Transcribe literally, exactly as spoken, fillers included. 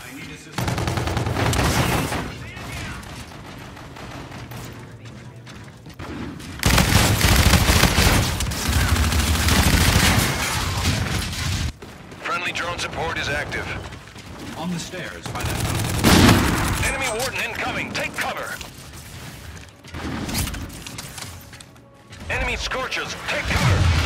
I need assistance. Friendly drone support is active. On the stairs by that fountain. Enemy warden incoming. Take cover. Enemy scorchers. Take cover.